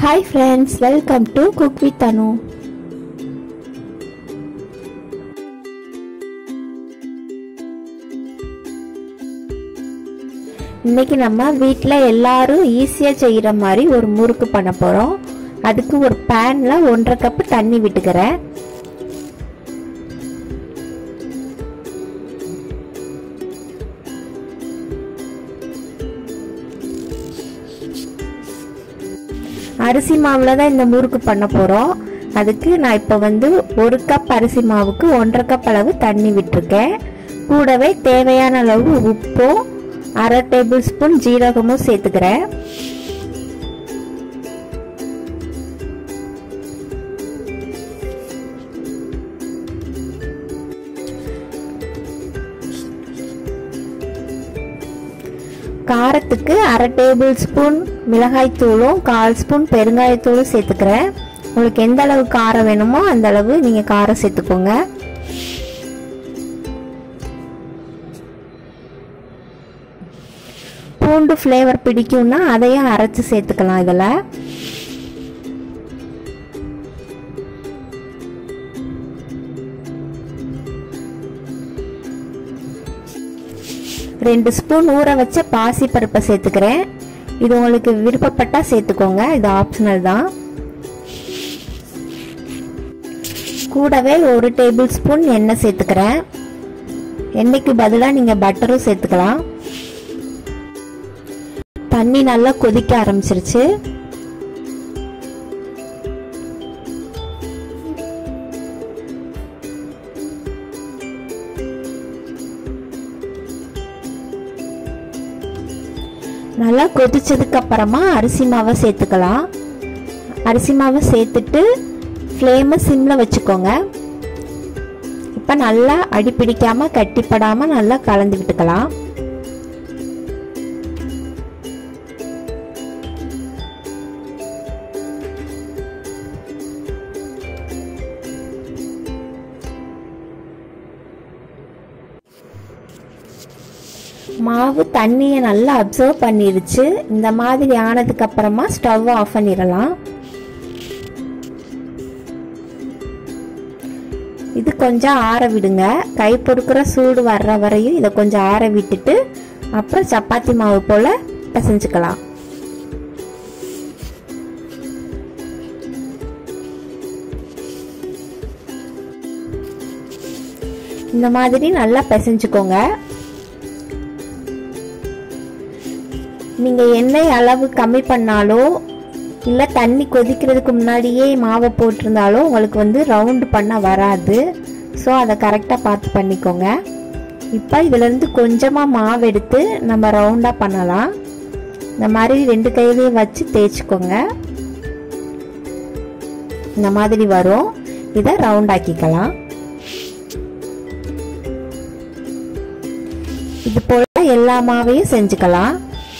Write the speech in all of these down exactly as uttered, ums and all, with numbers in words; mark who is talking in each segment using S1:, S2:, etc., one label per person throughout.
S1: Hi friends, welcome to Cook with Anu. இன்னைக்கு நம்ம வீட்ல எல்லாரும் ஈஸியா செய்யற மாதிரி ஒரு முறுக்கு பண்ண போறோம். அதுக்கு ஒரு panல ஒன்றரை கப் தண்ணி விட்டுக்கறேன். அரிசி மாவுல தான் இந்த முறுக்கு பண்ண போறோம். அதுக்கு நான் இப்ப வந்து ஒரு கப் அரிசி மாவுக்கு ஒன்றரை கப் அளவு தண்ணி விட்டுருக்கேன். கூடவே தேவையான அளவு உப்பும் அரை டேபிள் ஸ்பூன் ஜீரகமும் சேர்த்துக்கிறேன். காரத்துக்கு அரை டேபிள் ஸ்பூன் மிளகாய் தூளும் கால் ஸ்பூன் பெருங்காயத்தூளும் சேர்த்துக்கிறேன். உங்களுக்கு எந்த அளவு காரம் வேணுமோ அந்த அளவு நீங்க காரம் சேர்த்துக்கோங்க. பூண்டு ஃப்ளேவர் பிடிக்கும்னா அதையும் அரைச்சு சேர்த்துக்கலாம். இதுல ரெண்டு ஸ்பூன் ஊற வச்ச பாசி பருப்பை சேர்த்துக்கிறேன். இது உங்களுக்கு விருப்பப்பட்டா சேர்த்துக்கோங்க, இது ஆப்ஷனல் தான். கூடவே ஒரு டேபிள் ஸ்பூன் எண்ணெய் சேர்த்துக்கிறேன். எண்ணெய்க்கு பதிலாக நீங்க பட்டரும் சேர்த்துக்கலாம். தண்ணி நல்லா கொதிக்க ஆரம்பிச்சிருச்சு. நல்லா கொதிச்சதுக்கு அப்புறமா அரிசி மாவை சேர்த்துக்கலாம். அரிசி மாவை சேர்த்துட்டு ஃப்ளேமை சிம்ல வச்சுக்கோங்க. இப்ப நல்லா அடி பிடிக்காம கட்டிப்படாம நல்லா கலந்து விட்டுக்கலாம். மாவு தண்ணியை நல்லா அப்சர்வ் பண்ணிருச்சு. இந்த மாதிரி ஆனதுக்கு அப்புறமா ஸ்டவ் ஆஃப் பண்ணிடலாம். இது கொஞ்சம் ஆற விடுங்க. கை பொறுக்கிற சூடு வர்ற வரையும் இதை கொஞ்சம் ஆற விட்டுட்டு அப்புறம் சப்பாத்தி மாவு போல பிசைஞ்சுக்கலாம். இந்த மாதிரி நல்லா பிசைஞ்சுக்கோங்க. நீங்க எண்ணெய் அளவு கம்மி பண்ணாலோ இல்ல தண்ணி கொதிக்கிறதுக்கு முன்னாடியே மாவை போட்டிருந்தாலோ உங்களுக்கு வந்து ரவுண்ட் பண்ண வராது. ஸோ அதை கரெக்டா பார்த்து பண்ணிக்கோங்க. இப்ப இதுல இருந்து கொஞ்சமா மாவு எடுத்து நம்ம ரவுண்டா பண்ணலாம். இந்த மாதிரி ரெண்டு கையிலையும் வச்சு தேய்ச்சிக்கோங்க. இந்த மாதிரி வரும். இதை ரவுண்ட் ஆக்கிக்கலாம். இது போல எல்லா மாவையும் செஞ்சுக்கலாம்.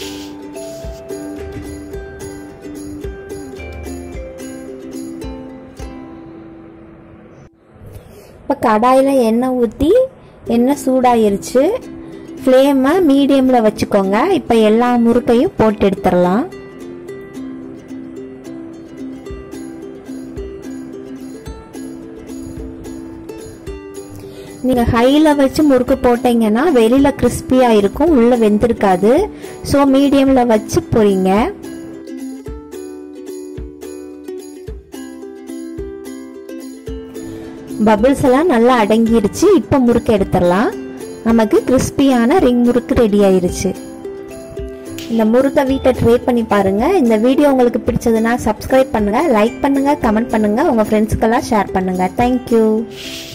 S1: இப்போ கடாயில் எண்ணெய் ஊற்றி எண்ணெய் சூடாயிருச்சு. ஃப்ளேமை மீடியமில் வச்சுக்கோங்க. இப்போ எல்லா முறுக்கையும் போட்டு எடுத்துடலாம். நீங்கள் ஹையில் வச்சு முறுக்கு போட்டீங்கன்னா வெளியில் கிறிஸ்பியாக இருக்கும், உள்ளே வெந்திருக்காது. ஸோ மீடியமில் வச்சு பொரிங்க. பபிள்ஸ் எல்லாம் நல்லா அடங்கிருச்சு. இப்போ முறுக்கு எடுத்துடலாம். நமக்கு கிறிஸ்பியான ரிங் முறுக்கு ரெடி ஆயிருச்சு. இந்த முறுக்கை வீட்டை ட்ரை பண்ணி பாருங்க. இந்த வீடியோ உங்களுக்கு பிடிச்சதுன்னா சப்ஸ்கிரைப் பண்ணுங்க, லைக் பண்ணுங்க, கமெண்ட் பண்ணுங்க, உங்க ஃப்ரெண்ட்ஸ்க்கெல்லாம் ஷேர் பண்ணுங்க. தேங்க்யூ.